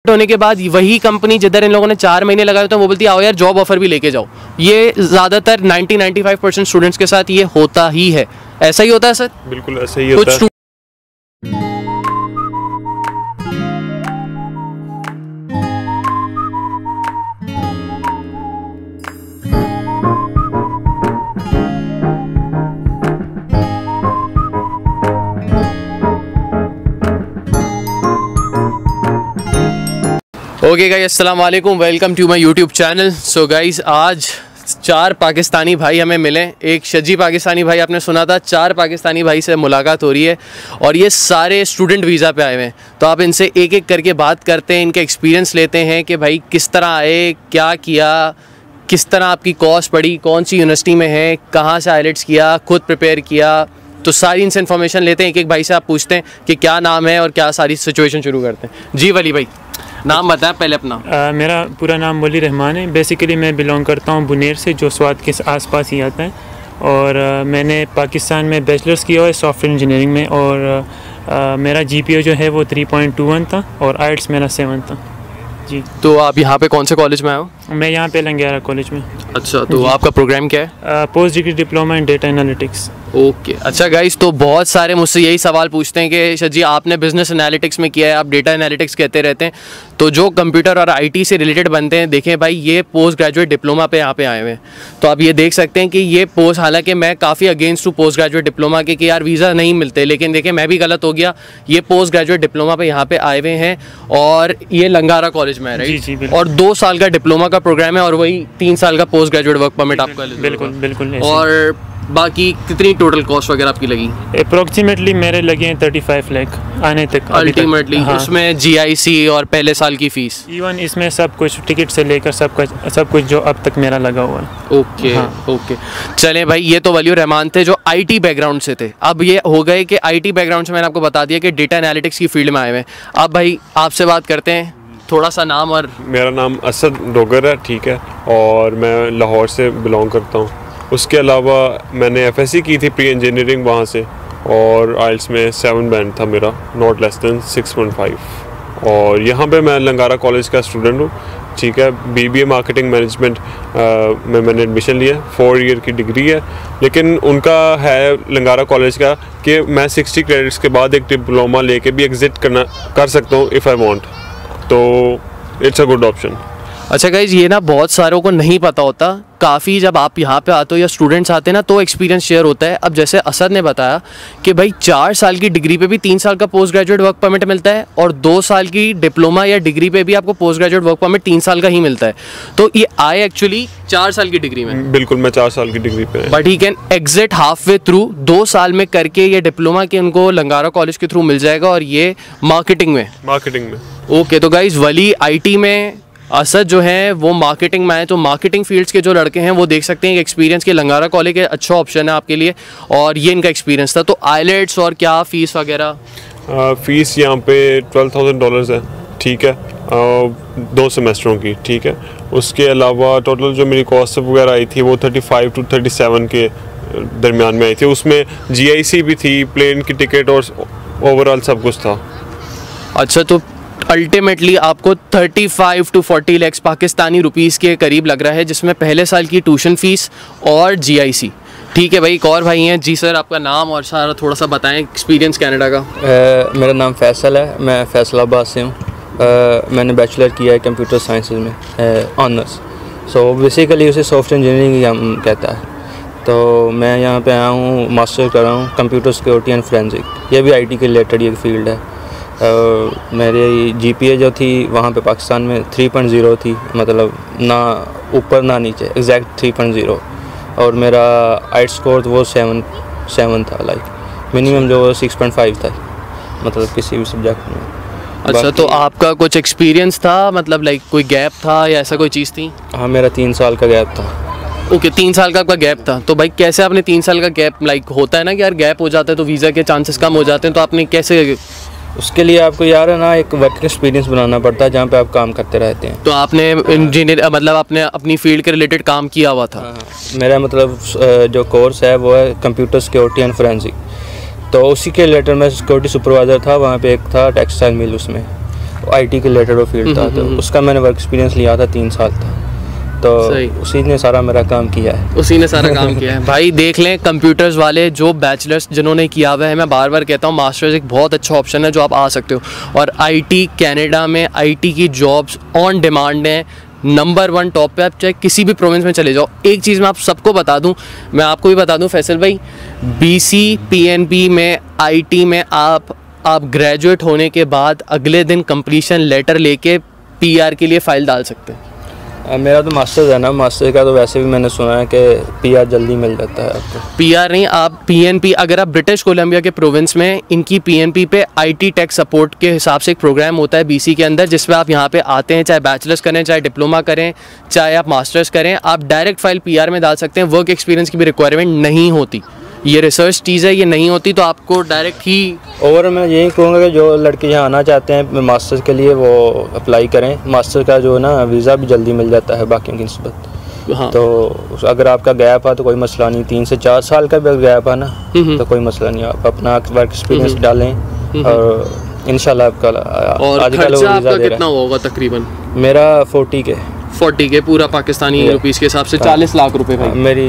होने के बाद वही कंपनी जिधर इन लोगों ने 4 महीने लगाए होते हैं वो बोलती है आओ यार जॉब ऑफर भी लेके जाओ। ये ज़्यादातर 90-95% स्टूडेंट्स के साथ ये होता ही है। ऐसा ही होता है सर? बिल्कुल ऐसा ही होता है। ओके गाइस, अस्सलाम वालेकुम, welcome to my YouTube channel. So guys, आज 4 पाकिस्तानी भाई हमें मिले। एक शजी पाकिस्तानी भाई आपने सुना था, 4 पाकिस्तानी भाई से मुलाकात हो रही है और ये सारे स्टूडेंट वीज़ा पे आए हुए हैं। तो आप इनसे एक एक करके बात करते हैं, इनके एक्सपीरियंस लेते हैं कि भाई किस तरह आए, क्या किया, किस तरह आपकी कॉस्ट पड़ी, कौन सी यूनिवर्सिटी में है, कहाँ से आईलेट्स किया, खुद प्रिपेयर किया। तो सारी इनसे इन्फॉर्मेशन लेते हैं। एक एक भाई से आप पूछते हैं कि क्या नाम है और क्या सारी सिचुएशन शुरू करते हैं। जी वली भाई, नाम बताएं पहले अपना। मेरा पूरा नाम वली रहमान है। बेसिकली मैं बिलोंग करता हूँ बुनेर से, जो स्वात के आसपास ही आता है। और मैंने पाकिस्तान में बैचलर्स किया हुआ है सॉफ्टवेयर इंजीनियरिंग में। और मेरा जीपीए जो है वो 3.21 था और आइट्स मेरा 7 था। जी। तो आप यहाँ पे कौन से कॉलेज में आए हो? मैं यहाँ पे लंगेरा कॉलेज में। अच्छा, तो आपका प्रोग्राम क्या है? Post degree diploma in data analytics. Okay, अच्छा गाइस, तो बहुत सारे मुझसे यही सवाल पूछते हैं कि सर जी आपने बिजनेस एनालिटिक्स में किया है, आप डेटा एनालिटिक्स कहते रहते हैं। तो जो कंप्यूटर और आईटी से रिलेटेड बनते हैं, देखें भाई ये पोस्ट ग्रेजुएट डिप्लोमा पे यहाँ पे आए हुए हैं। तो आप ये देख सकते हैं कि ये पोस्ट, हालांकि मैं काफ़ी अगेंस्ट हूँ पोस्ट ग्रेजुएट डिप्लोमा के कि यार वीज़ा नहीं मिलते, लेकिन देखें मैं भी गलत हो गया। ये पोस्ट ग्रेजुएट डिप्लोमा पे यहाँ पे आए हुए हैं और ये लंगारा कॉलेज में है, राइट? और 2 साल का डिप्लोमा का प्रोग्राम है और वही 3 साल का पोस्ट ग्रेजुएट वर्क परमिट आपका। बिल्कुल बिल्कुल। और बाकी कितनी टोटल कॉस्ट वगैरह आपकी लगी? अप्रोक्सीमेटली मेरे लगे हैं 35 लाख आने तक अल्टीमेटली। हाँ। उसमें जीआईसी और पहले साल की फीस, इवन इसमें सब कुछ टिकट से लेकर सब कुछ जो अब तक मेरा लगा हुआ है। ओके। हाँ। ओके, चलें भाई, ये तो वली रहमान थे जो आईटी बैकग्राउंड से थे। अब ये हो गए कि आईटी बैकग्राउंड से मैंने आपको बता दिया कि डेटा एनालिटिक्स की फील्ड में आए हुए हैं। अब भाई आपसे बात करते हैं, थोड़ा सा नाम। और मेरा नाम असद डोगर है, ठीक है, और मैं लाहौर से बिलोंग करता हूँ। उसके अलावा मैंने एफएससी की थी प्री इंजीनियरिंग वहाँ से, और आइल्स में 7 बैंड था मेरा, नॉट लेस दैन 6.5। और यहाँ पे मैं लंगारा कॉलेज का स्टूडेंट हूँ, ठीक है। बीबीए मार्केटिंग मैनेजमेंट में मैंने एडमिशन लिया, 4 ईयर की डिग्री है। लेकिन उनका है लंगारा कॉलेज का कि मैं 60 क्रेडिट्स के बाद एक डिप्लोमा लेके भी एग्जिट कर सकता हूँ इफ़ आई वांट, तो इट्स अ गुड ऑप्शन। अच्छा गाइज, ये ना बहुत सारों को नहीं पता होता। काफ़ी जब आप यहाँ पे आते हो या स्टूडेंट्स आते हैं ना, तो एक्सपीरियंस शेयर होता है। अब जैसे असद ने बताया कि भाई 4 साल की डिग्री पे भी 3 साल का पोस्ट ग्रेजुएट वर्क परमिट मिलता है और 2 साल की डिप्लोमा या डिग्री पे भी आपको पोस्ट ग्रेजुएट वर्क परमिट 3 साल का ही मिलता है। तो ये आए एक्चुअली 4 साल की डिग्री में। बिल्कुल, मैं 4 साल की डिग्री पे, but he can exit half way through. 2 साल में करके ये डिप्लोमा के उनको लंगारा कॉलेज के थ्रू मिल जाएगा, और ये मार्केटिंग में। ओके, तो गाइज वली आईटी में, असद जो है वो मार्केटिंग में आए। तो मार्केटिंग फील्ड्स के जो लड़के हैं वो देख सकते हैं कि एक्सपीरियंस के लंगारा कॉलेज एक अच्छा ऑप्शन है आपके लिए, और ये इनका एक्सपीरियंस था। तो आईलेट्स और क्या फ़ीस वगैरह? फ़ीस यहाँ पे $12,000 है, ठीक है, 2 सेमेस्टरों की, ठीक है। उसके अलावा टोटल जो मेरी कॉस्ट वगैरह आई थी वो 35 to 37 के दरमियान में आई थी। उसमें जीआईसी भी थी, प्लेन की टिकट और ओवरऑल सब कुछ था। अच्छा, तो अल्टीमेटली आपको 35 to 40 लाख पाकिस्तानी रुपीस के करीब लग रहा है, जिसमें पहले साल की ट्यूशन फ़ीस और जीआईसी। ठीक है भाई, एक और भाई हैं। जी सर, आपका नाम और सारा थोड़ा सा बताएं, एक्सपीरियंस कनाडा का। मेरा नाम फैसल है, मैं फैसलाबाद से हूँ। मैंने बैचलर किया है कंप्यूटर साइंसेज में, ऑनर्स। सो बेसिकली उसे सॉफ्टवेयर इंजीनियरिंग हम कहता है। तो मैं यहाँ पे आया हूँ, मास्टर कर रहा हूँ कंप्यूटर सिक्योरिटी एंड फोरेंसिक। ये भी आईटी के रिलेटेड एक फील्ड है। मेरी जीपीए जो थी वहाँ पे पाकिस्तान में 3.0 थी, मतलब ना ऊपर ना नीचे, एग्जैक्ट 3.0। और मेरा आइट स्कोर वो 7 था, लाइक मिनिमम जो 6.5 था, मतलब किसी भी सब्जेक्ट में। अच्छा, तो आपका कुछ एक्सपीरियंस था, मतलब लाइक कोई गैप था या ऐसा कोई चीज़ थी? हाँ, मेरा 3 साल का गैप था। ओके, 3 साल का आपका गैप था। तो भाई कैसे आपने 3 साल का गैप, लाइक होता है ना कि यार गैप हो जाता है तो वीज़ा के चांसेस कम हो जाते हैं, तो आपने कैसे? उसके लिए आपको यार है ना एक वर्क एक्सपीरियंस बनाना पड़ता है जहाँ पे आप काम करते रहते हैं। तो आपने इंजीनियर, मतलब आपने अपनी फील्ड के रिलेटेड काम किया हुआ था? हाँ, मेरा मतलब जो कोर्स है वो है कंप्यूटर सिक्योरिटी एंड फोरेंसिक। तो उसी के रिलेटेड मैं सिक्योरिटी सुपरवाइज़र था। वहाँ पे एक था टेक्सटाइल मिल, उसमें IT के रिलेटेड वो फील्ड था, तो उसका मैंने वर्क एक्सपीरियंस लिया था 3 साल था, तो उसी ने सारा मेरा काम किया है। उसी ने सारा काम किया है। भाई देख लें, कंप्यूटर्स वाले जो बैचलर्स जिन्होंने किया हुआ है, मैं बार बार कहता हूँ मास्टर्स एक बहुत अच्छा ऑप्शन है जो आप आ सकते हो। और IT कनाडा में IT की जॉब्स ऑन डिमांड हैं, नंबर 1 टॉप पे। आप चाहे किसी भी प्रोविंस में चले जाओ। एक चीज़ मैं आप सबको बता दूं, मैं आपको भी बता दूं फैसल भाई, BC PNP में IT में आप ग्रेजुएट होने के बाद अगले दिन कंप्लीशन लेटर लेके PR के लिए फ़ाइल डाल सकते हैं। मेरा तो मास्टर्स है ना, मास्टर्स का तो वैसे भी मैंने सुना है कि PR जल्दी मिल जाता है आपको। PR नहीं, आप PNP, अगर आप ब्रिटिश कोलंबिया के प्रोविंस में, इनकी PNP पे IT टेक सपोर्ट के हिसाब से एक प्रोग्राम होता है BC के अंदर, जिसमें आप यहाँ पे आते हैं, चाहे बैचलर्स करें, चाहे डिप्लोमा करें, चाहे आप मास्टर्स करें, आप डायरेक्ट फाइल PR में डाल सकते हैं। वर्क एक्सपीरियंस की भी रिक्वायरमेंट नहीं होती, ये रिसर्च चीज़ है, ये नहीं होती, तो आपको डायरेक्ट ही। और मैं यही कहूँगा कि जो लड़के यहाँ आना चाहते हैं मास्टर्स के लिए वो अप्लाई करें। मास्टर का जो ना वीज़ा भी जल्दी मिल जाता है बाकियों की निस्बत। हाँ। तो अगर आपका गैप है तो कोई मसला नहीं, 3 से 4 साल का भी गैप है ना तो कोई मसला नहीं, आप अपना वर्क एक्सपीरियंस डालें और इंशाल्लाह आपका और खर्चा आपका कितना होगा तकरीबन? मेरा 40 के पूरा पाकिस्तानी रुपीस के हिसाब से 40 लाख रुपए भाई। मेरी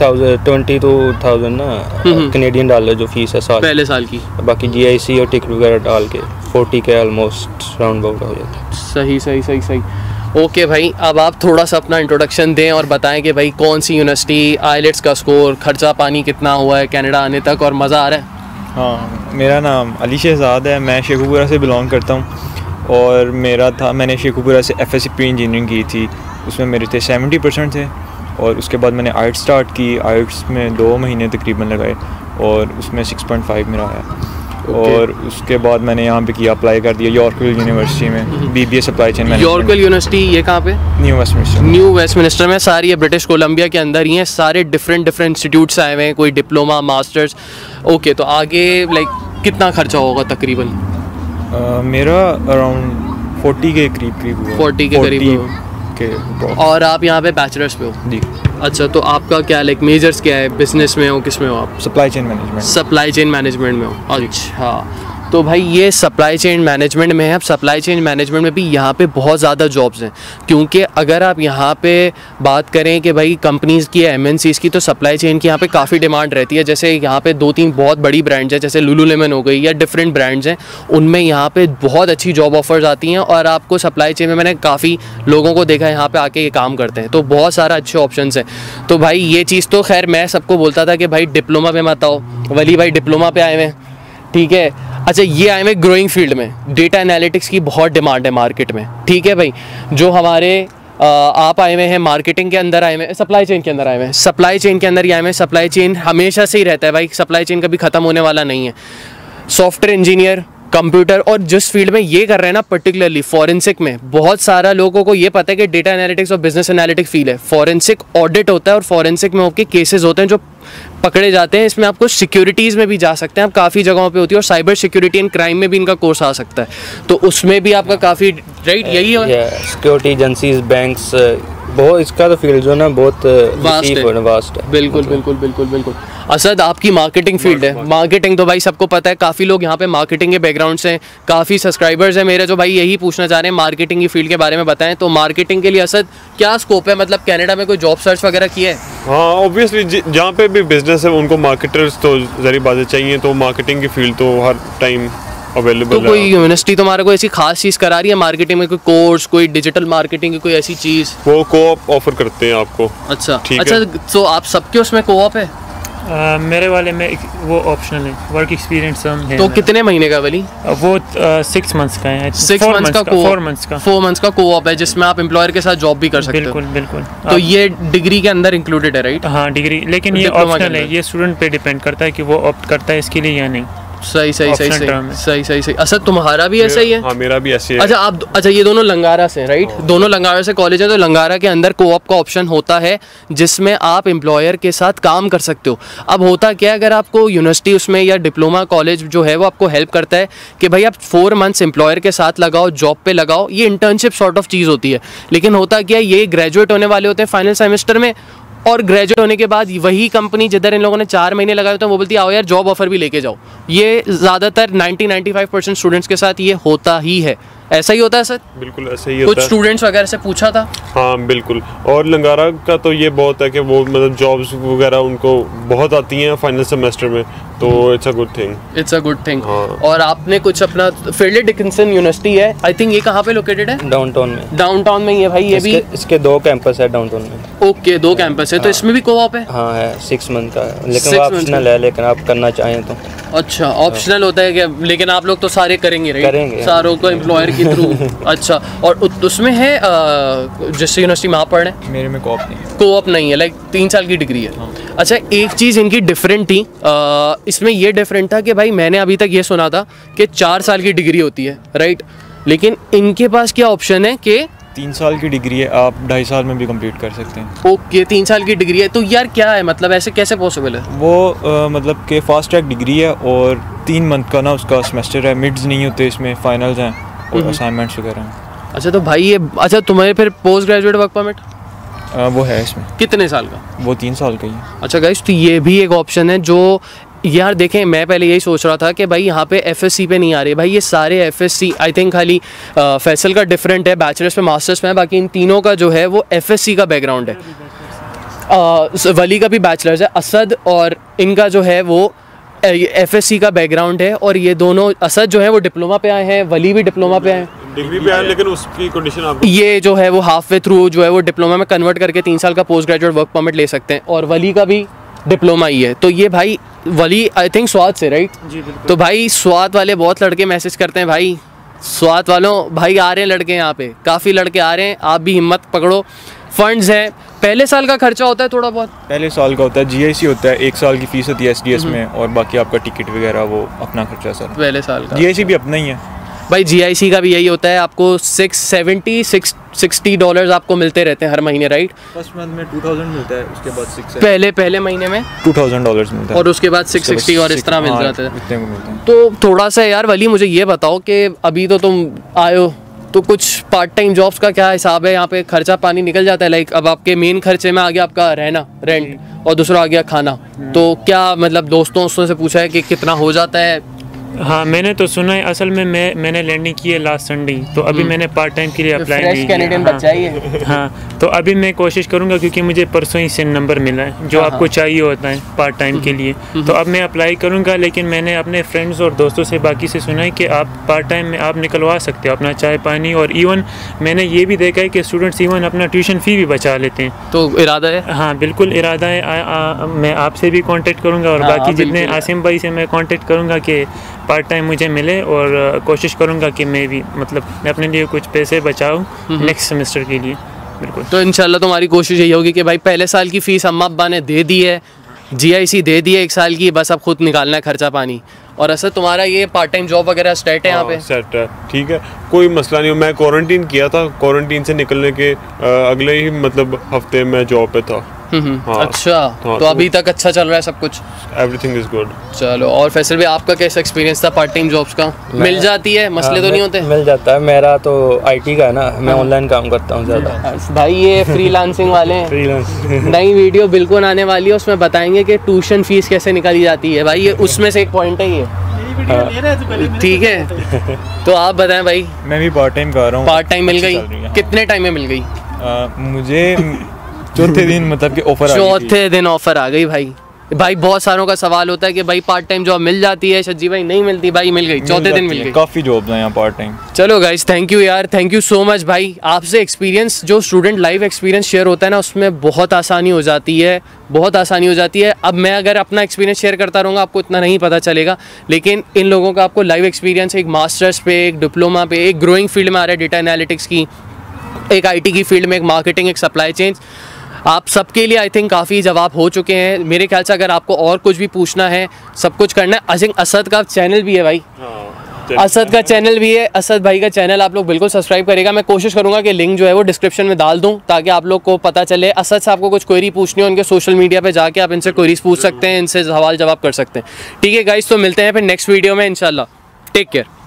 22,000 ना कनेडियन डॉलर जो फीस है पहले साल की, बाकी GIC और टिकट वगैरह डाल के 40 के ऑलमोस्ट राउंड अबाउट हो जाता है। सही। ओके भाई, अब आप थोड़ा सा अपना इंट्रोडक्शन दें और बताएं कि भाई कौन सी यूनिवर्सिटी, IELTS का स्कोर, खर्चा पानी कितना हुआ है कनाडा आने तक और मज़ा आ रहा है? हाँ, मेरा नाम अली शहजाद है, मैं शेखुपुरा से बिलोंग करता हूँ और मैंने शेखुपुरा से FSC प्री इंजीनियरिंग की थी, उसमें मेरे थे 70% थे। और उसके बाद मैंने IELTS स्टार्ट की, IELTS में 2 महीने तकरीबन लगाए और उसमें 6.5 मेरा आया। और उसके बाद मैंने यहाँ पे किया, अप्लाई कर दिया यॉर्कविल यूनिवर्सिटी में, BBA supply chain management. Yorkville university ये कहाँ पे? न्यू वेस्टमिनिस्टर में। सारी ये ब्रिटिश कोलंबिया के अंदर ही हैं, सारे डिफरेंट इंस्टीट्यूट्स आए हुए हैं, कोई डिप्लोमा, मास्टर्स। ओके, तो आगे कितना खर्चा होगा तकरीबन? मेरा अराउंड 40 के करीब हुआ। 40 के करीब के। और आप यहाँ पे बैचलर्स पे हो? जी। अच्छा, तो आपका क्या मेजर्स क्या है? बिजनेस में हो, किस में हो आप? Supply chain management. Supply chain management में हो, अच्छा। तो भाई ये सप्लाई चेन मैनेजमेंट में है। अब सप्लाई चेन मैनेजमेंट में भी यहाँ पे बहुत ज़्यादा जॉब्स हैं, क्योंकि अगर आप यहाँ पे बात करें कि भाई कंपनीज़ की, MNCs की, तो सप्लाई चेन की यहाँ पे काफ़ी डिमांड रहती है। जैसे यहाँ पे 2-3 बहुत बड़ी ब्रांड्स हैं, जैसे लुलुलेमन हो गई या डिफरेंट ब्रांड्स हैं, उनमें यहाँ पे बहुत अच्छी जॉब ऑफर्स आती हैं और आपको सप्लाई चेन में मैंने काफ़ी लोगों को देखा है यहाँ पर आके ये काम करते हैं, तो बहुत सारा अच्छे ऑप्शन हैं। तो भाई ये चीज़ तो खैर मैं सबको बोलता था कि भाई डिप्लोमा पे मत आओ, वली भाई डिप्लोमा पे आए हुए हैं, ठीक है। अच्छा, ये आए हुए ग्रोइंग फील्ड में, डेटा एनालिटिक्स की बहुत डिमांड है मार्केट में, ठीक है भाई। जो हमारे आप आए हुए हैं मार्केटिंग के अंदर आए हुए हैं, सप्लाई चेन के अंदर आए हुए हैं, सप्लाई चेन के अंदर ही आए हुए हैं। सप्लाई चेन हमेशा से ही रहता है भाई, सप्लाई चेन कभी ख़त्म होने वाला नहीं है। सॉफ्टवेयर इंजीनियर, कंप्यूटर, और जिस फील्ड में ये कर रहे हैं ना, पर्टिकुलरली फॉरेंसिक में, बहुत सारा लोगों को ये पता है कि डेटा एनालिटिक्स और बिजनेस एनालिटिक्स फील्ड है। फॉरेंसिक ऑडिट होता है और फॉरेंसिक में आपके केसेस होते हैं जो पकड़े जाते हैं। इसमें आपको सिक्योरिटीज़ में भी जा सकते हैं, आप काफ़ी जगहों पे होती है, और साइबर सिक्योरिटी एंड क्राइम में भी इनका कोर्स आ सकता है, तो उसमें भी आपका काफ़ी राइट यही है। सिक्योरिटी एजेंसीज, बैंक्स, बहुत इसका तो फील्ड जो ना बहुत वास्ट है। बिल्कुल। असद, आपकी मार्केटिंग फील्ड है। मार्केटिंग तो भाई सबको पता है, काफ़ी लोग यहाँ पे मार्केटिंग के बैकग्राउंड से, काफ़ी सब्सक्राइबर्स हैं मेरे जो भाई यही पूछना चाह रहे हैं मार्केटिंग की फील्ड के बारे में बताएं। तो मार्केटिंग के लिए असद क्या स्कोप है, मतलब कनाडा में कोई जॉब सर्च वगैरह की है? हाँ, ऑब्वियसली जहाँ पे भी बिजनेस है उनको मार्केटर्स तो ज़री बातें चाहिए, तो मार्केटिंग की फील्ड तो हर टाइम अवेलेबल है। तो कोई यूनिवर्सिटी तुम्हारा कोई ऐसी खास चीज़ करा रही है मार्केटिंग में, कोई कोर्स, कोई डिजिटल मार्केटिंग की कोई ऐसी चीज़? वो कोऑप ऑफर करते हैं आपको। अच्छा, तो आप सबके उसमें कोऑप है? मेरे वाले में वो ऑप्शनल है, वर्क एक्सपीरियंस है। तो कितने महीने का वली? वो 6 मंथ्स का है। 4 मंथ्स का कोऑप है, जिसमें आप एम्प्लॉयर के साथ जॉब भी कर सकते हो। बिल्कुल। तो ये डिग्री के अंदर इंक्लूडेड है, राइट? हाँ, डिग्री, लेकिन ये ऑप्शनल है, ये स्टूडेंट पे डिपेंड करता है कि वो ऑप्ट करता है इसके लिए या नहीं। सही। अच्छा, तुम्हारा भी ऐसा ही है? हाँ, मेरा भी ऐसे है। अच्छा, ये दोनों लंगारा से, राइट? दोनों लंगारा से कॉलेज है, तो लंगारा के अंदर कोऑप का ऑप्शन होता है, जिसमें आप एम्प्लॉयर के साथ काम कर सकते हो। अब होता क्या है, अगर आपको यूनिवर्सिटी उसमें या डिप्लोमा कॉलेज जो है वो आपको हेल्प करता है कि भाई आप 4 मंथ्स एम्प्लॉयर के साथ लगाओ, जॉब पे लगाओ, ये इंटर्नशिप सॉर्ट ऑफ चीज़ होती है। लेकिन होता क्या है, ये ग्रेजुएट होने वाले होते हैं फाइनल सेमेस्टर में, और ग्रेजुएट होने के बाद वही कंपनी जिधर इन लोगों ने 4 महीने लगाए होते हैं वो बोलती है आओ यार जॉब ऑफर भी लेके जाओ। ये ज़्यादातर 90-95% स्टूडेंट्स के साथ ये होता ही है, ऐसा ही होता है सर? बिल्कुल ऐसा ही होता कुछ है। स्टूडेंट्स वगैरह से पूछा था? हाँ बिल्कुल। और लंगारा का तो ये बहुत है कि वो मतलब जॉब्स वगैरह उनको बहुत आती हैं फाइनल सेमेस्टर में, तो it's a good thing. It's a good thing. हाँ। और आपने कुछ अपना फील्ड डिकिंसन यूनिवर्सिटी है, आई थिंक ये कहाँ पे लोकेटेड है? डाउनटाउन में। डाउनटाउन में ही है भाई ये भी? इसके 2 कैंपस है डाउनटाउन में। ओके, 2 कैंपस है। तो इसमें भी कोऑप है? हाँ है, 6 मंथ का है, लेकिन 6 वो month ऑप्शनल है, लेकिन आप करना चाहें तो। अच्छा, ऑप्शनल होता है क्या? लेकिन आप लोग तो सारे करेंगे राइट? करेंगे। सारों को एम्प्लॉयर के थ्रू। अच्छा, और उसमें है जिस यूनिवर्सिटी में आप पढ़ रहे हैं? मेरे में कोऑप नहीं है। कोऑप नहीं है, लाइक 3 साल की डिग्री है। अच्छा, एक चीज़ इनकी डिफरेंट थी, इसमें ये डिफरेंट था कि भाई मैंने अभी तक ये सुना था कि 4 साल की डिग्री होती है राइट, लेकिन इनके पास क्या ऑप्शन है कि 3 साल की डिग्री है, आप 2.5 साल में भी कंप्लीट कर सकते हैं। ओके, 3 साल की डिग्री है। तो यार क्या है मतलब, ऐसे कैसे पॉसिबल है? वो मतलब कि फास्ट ट्रैक डिग्री है और 3 मंथ का ना उसका सेमेस्टर है, मिड्स नहीं होते इसमें, फाइनल्स हैं और असाइनमेंट्स वगैरह हैं। अच्छा, तो भाई ये, अच्छा तुम्हारे फिर पोस्ट ग्रेजुएट वर्क परमिट वो है इसमें। कितने साल का? वो 3 साल का ही है। अच्छा गाइस, तो ये भी एक ऑप्शन है जो यार देखें, मैं पहले यही सोच रहा था कि भाई यहाँ पे एफएससी पे नहीं आ रही। भाई ये सारे एफएससी, आई थिंक खाली फैसल का डिफरेंट है, बैचलर्स पे मास्टर्स में है, बाकी इन तीनों का जो है वो एफएससी का बैकग्राउंड है। वली का भी बैचलर्स है, असद और इनका जो है वो एफएससी का बैकग्राउंड है। और ये दोनों, असद जो है वो डिप्लोमा पे आए हैं, वली भी डिप्लोमा पे आए हैं। डिग्री पे आए, लेकिन उसकी कंडीशन आपको ये जो है वो हाफ वे थ्रू जो है वो डिप्लोमा में कन्वर्ट करके 3 साल का पोस्ट ग्रेजुएट वर्क परमिट ले सकते हैं। और वली का भी डिप्लोमा ही है। तो ये भाई वली आई थिंक स्वात से राइट? जी बिल्कुल। तो भाई स्वात वाले बहुत लड़के मैसेज करते हैं, भाई स्वात वालों भाई आ रहे हैं लड़के यहाँ पे, काफ़ी लड़के आ रहे हैं, आप भी हिम्मत पकड़ो। फंड्स हैं, पहले साल का खर्चा होता है थोड़ा बहुत? पहले साल का होता है, जीआईसी होता है, 1 साल की फीस होती है एसडीएस में, और बाकी आपका टिकट वगैरह वो अपना खर्चा सर। पहले साल का जीआईसी भी अपना ही है भाई। जीआईसी का भी यही होता है, आपको $60 आपको मिलते रहते हैं हर महीने राइट? फर्स्ट मंथ में 2000 मिलता है, उसके बाद 6 पहले महीने में $2000 मिलता है, और उसके बाद 660 और इस तरह मिल जाता है। इतने को मिलते हैं। तो थोड़ा सा यार वली मुझे ये बताओ कि अभी तो तुम आए हो, तो कुछ पार्ट टाइम जॉब्स का क्या हिसाब है? यहाँ पे खर्चा पानी निकल जाता है? लाइक अब आपके मेन खर्चे में आ गया आपका रहना, रेंट, और दूसरा आ गया खाना। तो क्या मतलब दोस्तों से पूछा है कि कितना हो जाता है? हाँ, मैंने तो सुना है। असल में मैंने लैंडिंग की है लास्ट संडे, तो अभी मैंने पार्ट टाइम के लिए अप्लाई नहीं किया। हाँ, तो अभी मैं कोशिश करूँगा, क्योंकि मुझे परसों ही से नंबर मिला है जो आपको चाहिए होता है पार्ट टाइम के लिए। तो अब मैं अप्लाई करूँगा, लेकिन मैंने अपने फ्रेंड्स और दोस्तों से बाकी से सुना है कि आप पार्ट टाइम में आप निकलवा सकते हो अपना चाय पानी, और इवन मैंने ये भी देखा है कि स्टूडेंट्स इवन अपना ट्यूशन फ़ी भी बचा लेते हैं। तो इरादा है? हाँ बिल्कुल इरादा है। मैं आपसे भी कांटेक्ट करूँगा और बाकी जितने आसिम भाई से मैं कांटेक्ट करूँगा कि पार्ट टाइम मुझे मिले, और कोशिश करूँगा कि मैं भी मतलब मैं अपने लिए कुछ पैसे बचाऊँ नेक्स्ट सेमेस्टर के लिए। बिल्कुल। तो इंशाल्लाह तुम्हारी कोशिश यही होगी कि भाई पहले साल की फ़ीस अम्मा अब्बा ने दे दी है, जीआईसी दे दी है 1 साल की, बस अब खुद निकालना है खर्चा पानी। और ऐसा तुम्हारा ये पार्ट टाइम जॉब वगैरह सेट है यहाँ पे? सेट है, ठीक है, कोई मसला नहीं। मैं क्वारंटीन किया था, क्वारंटीन से निकलने के अगले ही मतलब हफ्ते में जॉब पे था। हाँ, अच्छा, हाँ, तो अभी तक अच्छा चल रहा है सब कुछ? Everything is good. चलो, और फैसल भाई आपका कैसा एक्सपीरियंस था पार्ट टाइम जॉब्स का? मिल जाती है, मसले तो नहीं होते? मिल जाता है। मेरा तो आईटी का है ना, मैं ऑनलाइन काम करता हूँ ज़्यादा। भाई ये फ्रीलांसिंग वाले हैं। फ्रीलांस नई वीडियो बिल्कुल आने वाली है, उसमें बताएंगे कि ट्यूशन फीस कैसे निकाली जाती है। भाई ये उसमें से एक पॉइंट है ये, ठीक है? तो आप बताएं भाई। मैं भी पार्ट टाइम कर रहा हूँ। पार्ट टाइम मिल गई? हाँ। कितने टाइम में मिल गई? मुझे चौथे दिन मतलब कि ऑफर आ गई थी। चौथे दिन ऑफर आ गई भाई। भाई बहुत सारों का सवाल होता है कि भाई पार्ट टाइम जॉब मिल जाती है शज्जी भाई? नहीं मिलती भाई, मिल गई, चौथे दिन मिल गई। काफ़ी जॉब्स हैं यहाँ पार्ट टाइम। चलो गाइस, थैंक यू यार, थैंक यू सो मच भाई। आपसे एक्सपीरियंस, जो स्टूडेंट लाइव एक्सपीरियंस शेयर होता है ना, उसमें बहुत आसानी हो जाती है, बहुत आसानी हो जाती है। अब मैं अगर अपना एक्सपीरियंस शेयर करता रहूँगा आपको इतना नहीं पता चलेगा, लेकिन इन लोगों का आपको लाइव एक्सपीरियंस एक मास्टर्स पे, एक डिप्लोमा पे, एक ग्रोइंग फील्ड में आ रहा है डेटा एनालिटिक्स की, एक आईटी की फील्ड में, एक मार्केटिंग, एक सप्लाई चेन, आप सबके लिए आई थिंक काफ़ी जवाब हो चुके हैं मेरे ख्याल से। अगर आपको और कुछ भी पूछना है, सब कुछ करना है, आई थिंक असद का चैनल भी है भाई। असद का चैनल भी है, असद भाई का चैनल आप लोग बिल्कुल सब्सक्राइब करेगा। मैं कोशिश करूंगा कि लिंक जो है वो डिस्क्रिप्शन में डाल दूं, ताकि आप लोग को पता चले। असद से आपको कुछ क्वेरी पूछनी हो, उनके सोशल मीडिया पे जाके आप इनसे क्वेरीज पूछ सकते हैं, इनसे सवाल जवाब कर सकते हैं। ठीक है गाइस, तो मिलते हैं फिर नेक्स्ट वीडियो में इंशाल्लाह। Take care.